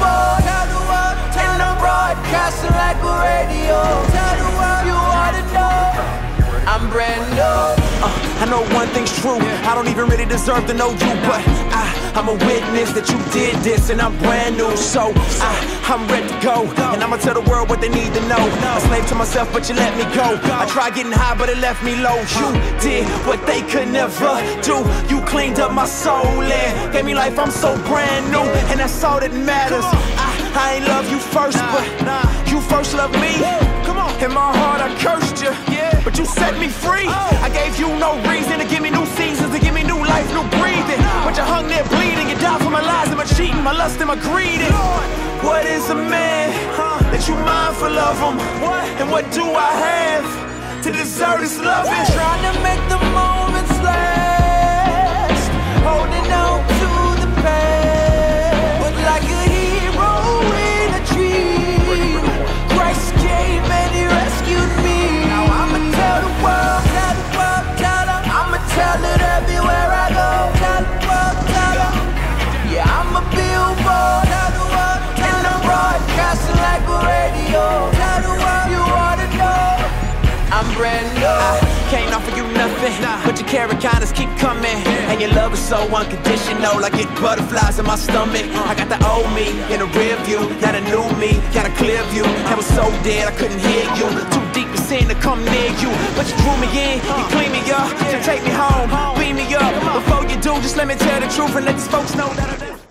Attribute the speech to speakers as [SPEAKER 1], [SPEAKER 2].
[SPEAKER 1] billboard, and I'm broadcasting like a radio. Tell the world you ought to know, I'm brand new.
[SPEAKER 2] I know one thing's true, I don't even really deserve to know you, but I'm a witness that you did this, and I'm brand new. So I'm ready to go, and I'ma tell the world what they need to know. A slave to myself, but you let me go. I tried getting high, but it left me low. You did what they could never do. You cleaned up my soul and gave me life. I'm so brand new, and that's all that matters. I ain't love you first, but you first loved me. In my heart I cursed you, but you set me free. I gave you no reason to give me new seasons, to give me new life, new breathing. But you hung there bleeding, you died for my lies and my cheating, my lust and my greed. What is a man that you mindful of him? And what do I have to deserve this loving?
[SPEAKER 1] Trying to make the moments last, holding on to the past, but like a hero in a dream, Christ came and he rescued me. Now I'ma tell the world, I'ma tell it everywhere I go. Tell the world, yeah, I'm a billboard, and I'm broadcasting like a radio. Tell the world you ought to know, I'm brand new.
[SPEAKER 2] I can't offer you nothing, but your carrot kindness keep coming, and your love is so unconditional. I get butterflies in my stomach. I got the old me in the rear view, got a new me, got a clear view. I was so dead I couldn't hear you, too deep to sin to come near you, but you drew me in, you clean me up, so take me home, beam me up. Before you do, just let me tell the truth and let these folks know that I